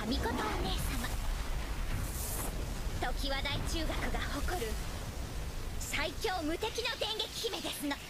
神ことお姉様、常盤大中学が誇る最強無敵の電撃姫ですの。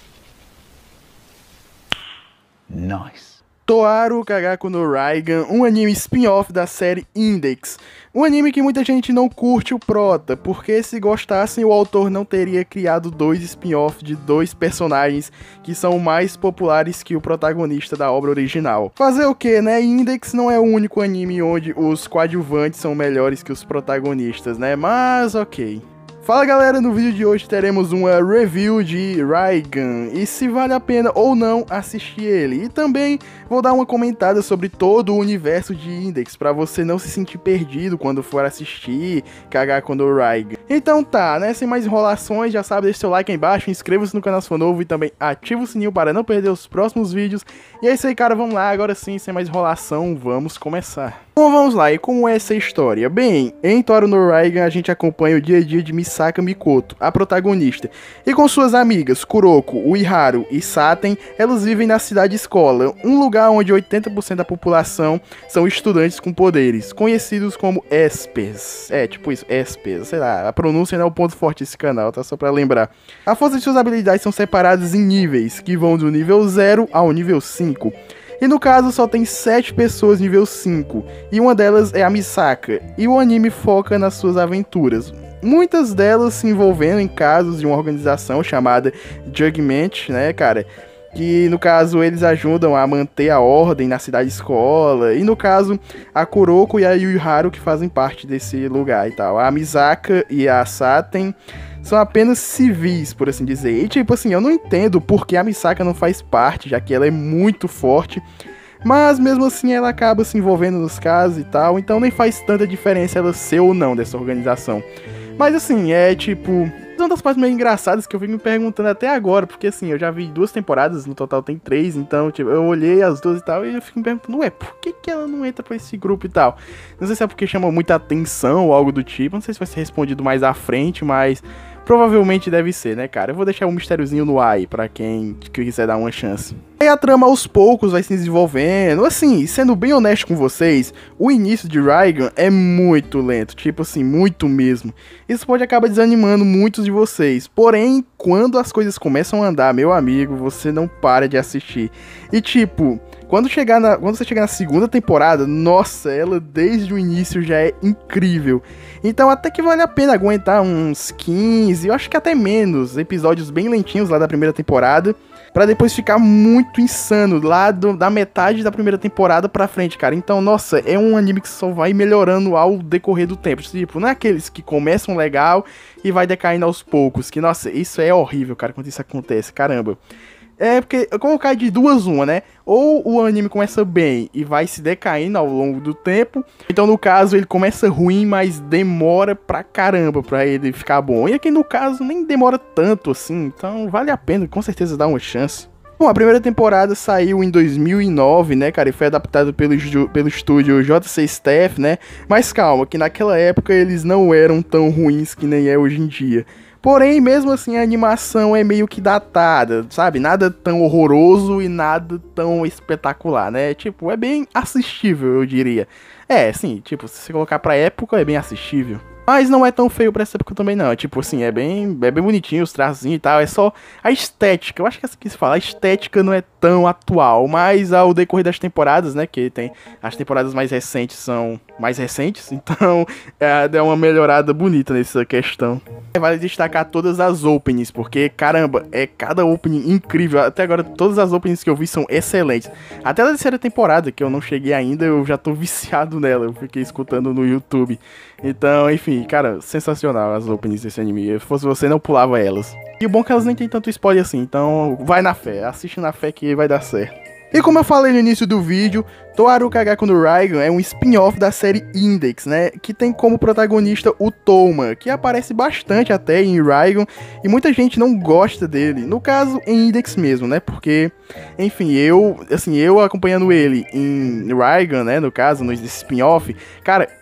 Nice. Toaru Kagaku no Raigan, um anime spin-off da série Index. Um anime que muita gente não curte o prota, porque se gostassem o autor não teria criado dois spin-offs de dois personagens que são mais populares que o protagonista da obra original. Fazer o que, né? Index não é o único anime onde os coadjuvantes são melhores que os protagonistas, né? Mas ok. Fala galera, no vídeo de hoje teremos uma review de Raigan e se vale a pena ou não assistir ele. E também vou dar uma comentada sobre todo o universo de Index, pra você não se sentir perdido quando for assistir Kagaku no Raigan. Então tá, né, sem mais enrolações, já sabe, deixa seu like aí embaixo, inscreva-se no canal se for novo e também ativa o sininho para não perder os próximos vídeos. E é isso aí cara, vamos lá, agora sim, sem mais enrolação, vamos começar. Bom, vamos lá, e como é essa história? Bem, em Toaru no Raigan a gente acompanha o dia a dia de Misaka Mikoto, a protagonista, e com suas amigas Kuroko, Uiharu e Saten, elas vivem na cidade escola, um lugar onde 80% da população são estudantes com poderes, conhecidos como espers. É, tipo isso, espers, sei lá, a pronúncia não é o ponto forte desse canal, tá? Só pra lembrar. A força de suas habilidades são separadas em níveis, que vão do nível 0 ao nível 5. E no caso só tem 7 pessoas nível 5, e uma delas é a Misaka, e o anime foca nas suas aventuras. Muitas delas se envolvendo em casos de uma organização chamada Judgment, né, cara? Que no caso eles ajudam a manter a ordem na cidade escola, e no caso a Kuroko e a Yuiharu que fazem parte desse lugar e tal. A Misaka e a Saten são apenas civis, por assim dizer. E tipo assim, eu não entendo porque a Misaka não faz parte, já que ela é muito forte. Mas mesmo assim ela acaba se envolvendo nos casos e tal, então nem faz tanta diferença ela ser ou não dessa organização. Mas assim, é tipo... uma das partes meio engraçadas que eu fico me perguntando até agora, porque assim, eu já vi 2 temporadas, no total tem 3, então tipo, eu olhei as 2 e tal, e eu fico me perguntando, ué, por que ela não entra pra esse grupo e tal? Não sei se é porque chama muita atenção ou algo do tipo, não sei se vai ser respondido mais à frente, mas... provavelmente deve ser, né, cara? Eu vou deixar um mistériozinho no ar aí, pra quem quiser dar uma chance. Aí a trama aos poucos vai se desenvolvendo. Assim, sendo bem honesto com vocês, o início de Raigan é muito lento, tipo assim, muito mesmo. Isso pode acabar desanimando muitos de vocês. Porém, quando as coisas começam a andar, meu amigo, você não para de assistir. E tipo... quando você chegar na segunda temporada, nossa, ela desde o início já é incrível. Então até que vale a pena aguentar uns 15, eu acho que até menos, episódios bem lentinhos lá da primeira temporada, pra depois ficar muito insano lá da metade da primeira temporada pra frente, cara. Então, nossa, é um anime que só vai melhorando ao decorrer do tempo. Tipo, não é aqueles que começam legal e vai decaindo aos poucos, que nossa, isso é horrível, cara, quando isso acontece, caramba. É porque, como cai de duas uma, né? Ou o anime começa bem e vai se decaindo ao longo do tempo. Então, no caso, ele começa ruim, mas demora pra caramba pra ele ficar bom. E aqui, no caso, nem demora tanto assim. Então, vale a pena, com certeza, dar uma chance. Bom, a primeira temporada saiu em 2009, né, cara? E foi adaptado pelo estúdio JC Staff, né? Mas calma, que naquela época eles não eram tão ruins que nem é hoje em dia. Porém, mesmo assim, a animação é meio que datada, sabe? Nada tão horroroso e nada tão espetacular, né? Tipo, é bem assistível, eu diria. É, sim, tipo, se você colocar pra época, é bem assistível. Mas não é tão feio pra essa época também, não. Tipo assim, é bem bonitinho os traços e tal. É só a estética. Eu acho que é assim que se fala. A estética não é tão atual. Mas ao decorrer das temporadas, né? Que tem as temporadas mais recentes são mais recentes. Então, é uma melhorada bonita nessa questão. Vale destacar todas as openings. Porque, caramba, é cada opening incrível. Até agora, todas as openings que eu vi são excelentes. Até a terceira temporada, que eu não cheguei ainda, eu já tô viciado nela. Eu fiquei escutando no YouTube. Então, enfim, cara, sensacional as openings desse anime. Se fosse você, não pulava elas. E o bom é que elas nem tem tanto spoiler assim, então vai na fé, assiste na fé que vai dar certo. E como eu falei no início do vídeo, Toaru Kagaku no Raigan é um spin-off da série Index, né, que tem como protagonista o Touma, que aparece bastante até em Raigan, e muita gente não gosta dele, no caso em Index mesmo, né, porque, enfim, eu acompanhando ele em Raigan, né, no caso, nesse spin-off, cara,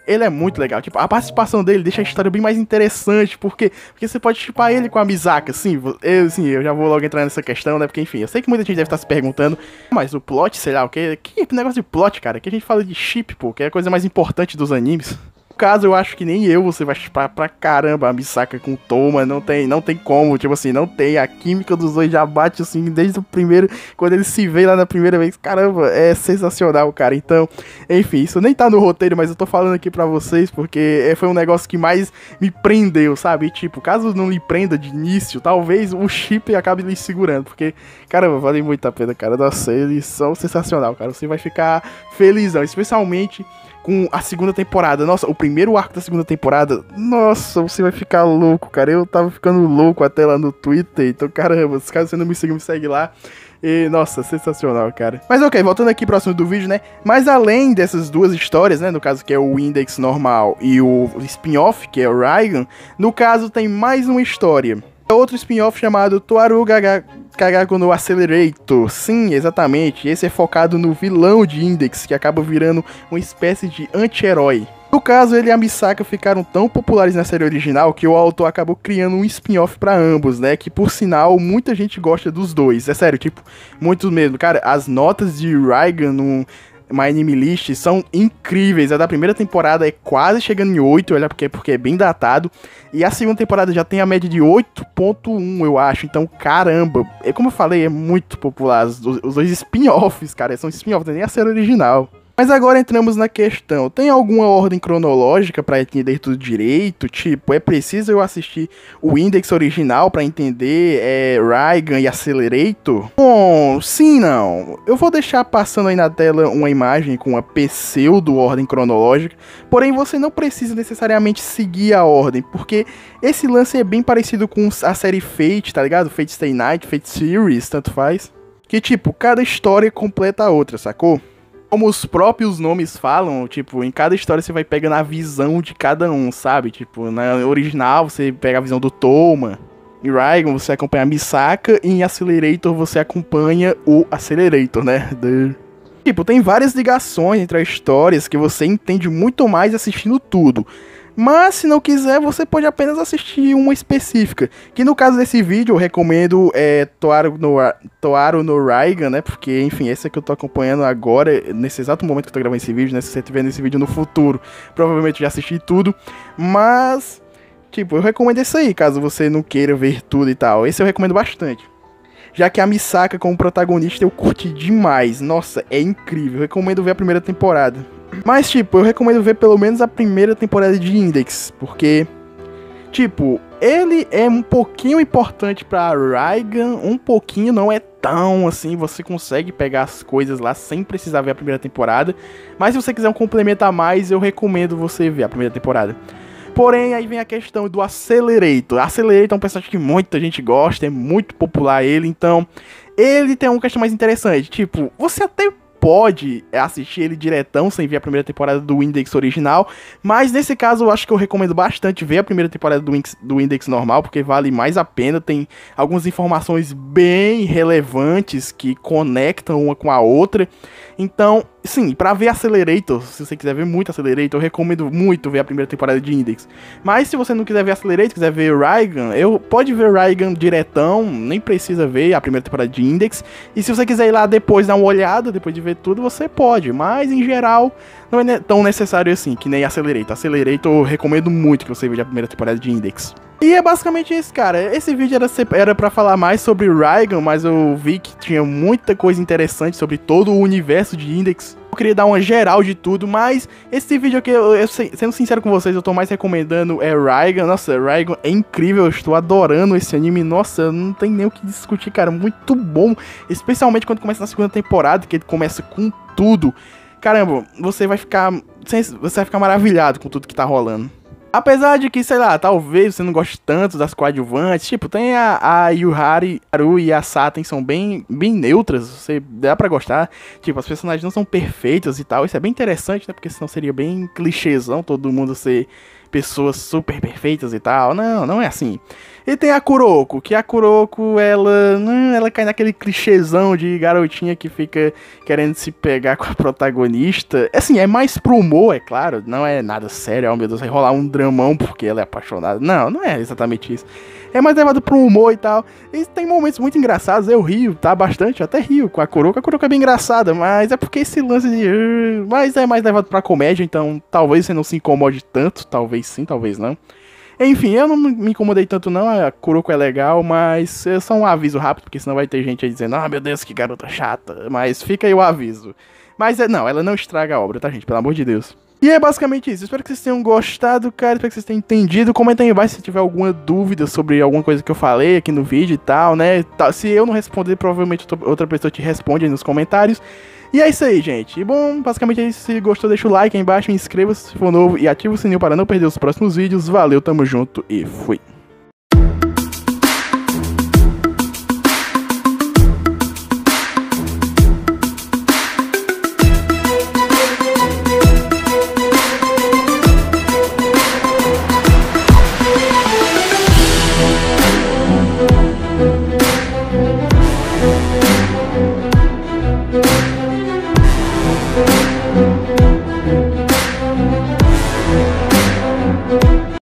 ele é muito legal. Tipo, a participação dele deixa a história bem mais interessante, porque você pode shippar ele com a Misaka, assim, eu já vou logo entrar nessa questão, né, porque enfim, eu sei que muita gente deve estar se perguntando, mas o plot, sei lá, que negócio de plot, cara, que a gente fala de ship, pô, que é a coisa mais importante dos animes. No caso, eu acho que nem você vai shippar pra caramba a Misaka com o Toma, não tem como, tipo assim, não tem, a química dos dois já bate assim, desde o primeiro, quando eles se veem lá na primeira vez, caramba, é sensacional, cara, então, enfim, isso nem tá no roteiro, mas eu tô falando aqui pra vocês, porque foi um negócio que mais me prendeu, sabe, e, tipo, caso não lhe prenda de início, talvez o chip acabe lhe segurando, porque, caramba, vale muito a pena, cara, nossa, eles são sensacional, cara, você vai ficar felizão, especialmente com a segunda temporada. Nossa, o primeiro arco da segunda temporada, nossa, você vai ficar louco, cara. Eu tava ficando louco até lá no Twitter. Então, caramba, se caso você não me segue lá. E, nossa, sensacional, cara. Mas ok, voltando aqui pro assunto do vídeo, né? Mas além dessas duas histórias, né? No caso que é o Index normal e o spin-off, que é o Raigan. No caso tem mais uma história. Outro spin-off chamado Toaru Kagaku no Accelerator. Sim, exatamente. Esse é focado no vilão de Index, que acaba virando uma espécie de anti-herói. No caso, ele e a Misaka ficaram tão populares na série original que o autor acabou criando um spin-off pra ambos, né? Que, por sinal, muita gente gosta dos dois. É sério, tipo, muitos mesmo. Cara, as notas de Raigan no My Anime List são incríveis. A da primeira temporada é quase chegando em 8, olha, porque é bem datado. E a segunda temporada já tem a média de 8.1, eu acho. Então, caramba, como eu falei, é muito popular. Os dois spin-offs, cara, são spin-offs, nem a série original. Mas agora entramos na questão, tem alguma ordem cronológica pra entender tudo direito? Tipo, é preciso eu assistir o Index original pra entender Raigan e Accelerator? Bom, sim, não. Eu vou deixar passando aí na tela uma imagem com uma pseudo ordem cronológica, porém você não precisa necessariamente seguir a ordem, porque esse lance é bem parecido com a série Fate, tá ligado? Fate Stay Night, Fate Series, tanto faz. Que tipo, cada história completa a outra, sacou? Como os próprios nomes falam, tipo, em cada história você vai pegando a visão de cada um, sabe? Tipo, na original você pega a visão do Toma, em Raigan você acompanha a Misaka, e em Accelerator você acompanha o Accelerator, né? Tipo, tem várias ligações entre as histórias que você entende muito mais assistindo tudo. Mas se não quiser, você pode apenas assistir uma específica. Que no caso desse vídeo eu recomendo Toaru no Raigan, né? Porque, enfim, esse é que eu tô acompanhando agora, nesse exato momento que eu tô gravando esse vídeo, né? Se você estiver nesse vídeo no futuro, provavelmente já assisti tudo. Mas, tipo, eu recomendo esse aí, caso você não queira ver tudo e tal. Esse eu recomendo bastante. Já que a Misaka como protagonista eu curti demais. Nossa, é incrível. Eu recomendo ver a primeira temporada. Mas, tipo, eu recomendo ver pelo menos a primeira temporada de Index, porque, tipo, ele é um pouquinho importante pra Raigan, um pouquinho, não é tão assim, você consegue pegar as coisas lá sem precisar ver a primeira temporada, mas se você quiser um complemento a mais, eu recomendo você ver a primeira temporada. Porém, aí vem a questão do Accelerator. Accelerator é um personagem que muita gente gosta, é muito popular ele, então ele tem uma questão mais interessante, tipo, você até pode assistir ele diretão, sem ver a primeira temporada do Index original, mas nesse caso eu acho que eu recomendo bastante ver a primeira temporada do Index normal, porque vale mais a pena, tem algumas informações bem relevantes que conectam uma com a outra. Então, sim, pra ver Accelerator, se você quiser ver muito Accelerator, eu recomendo muito ver a primeira temporada de Index. Mas se você não quiser ver Accelerator, quiser ver Raigan, pode ver Raigan diretão, nem precisa ver a primeira temporada de Index. E se você quiser ir lá depois dar uma olhada, depois de ver tudo, você pode. Mas, em geral, não é tão necessário assim, que nem Accelerator. Accelerator eu recomendo muito que você veja a primeira temporada de Index. E é basicamente isso, cara. Esse vídeo era pra falar mais sobre Raigan, mas eu vi que tinha muita coisa interessante sobre todo o universo de Index. Eu queria dar uma geral de tudo, mas esse vídeo aqui, sendo sincero com vocês, eu tô mais recomendando Raigan. Nossa, Raigan é incrível, eu estou adorando esse anime. Nossa, não tem nem o que discutir, cara. Muito bom, especialmente quando começa na segunda temporada, que ele começa com tudo. Caramba, você vai ficar maravilhado com tudo que tá rolando. Apesar de que, sei lá, talvez você não goste tanto das coadjuvantes, tipo, tem a Yuhari, Haru e a Saten são bem neutras, você dá pra gostar, tipo, as personagens não são perfeitas e tal, isso é bem interessante, né, porque senão seria bem clichêzão todo mundo ser pessoas super perfeitas e tal, não é assim. E tem a Kuroko, que a Kuroko, ela cai naquele clichêzão de garotinha que fica querendo se pegar com a protagonista. Assim, é mais pro humor, é claro, não é nada sério, oh meu Deus, vai rolar um dramão porque ela é apaixonada. Não, não é exatamente isso. É mais levado pro humor e tal. E tem momentos muito engraçados, eu rio, tá? Bastante, eu até rio com a Kuroko. A Kuroko é bem engraçada, mas é porque esse lance de... Mas é mais levado pra comédia, então talvez você não se incomode tanto. Talvez sim, talvez não. Enfim, eu não me incomodei tanto não, a Kuroko é legal, mas é só um aviso rápido, porque senão vai ter gente aí dizendo, ah, meu Deus, que garota chata, mas fica aí o aviso. Mas não, ela não estraga a obra, tá, gente, pelo amor de Deus. E é basicamente isso, espero que vocês tenham gostado, cara, espero que vocês tenham entendido, comenta aí embaixo se tiver alguma dúvida sobre alguma coisa que eu falei aqui no vídeo e tal, né, se eu não responder, provavelmente outra pessoa te responde aí nos comentários. E é isso aí, gente. E bom, basicamente é isso. Se gostou, deixa o like aí embaixo, inscreva-se se for novo e ativa o sininho para não perder os próximos vídeos. Valeu, tamo junto e fui.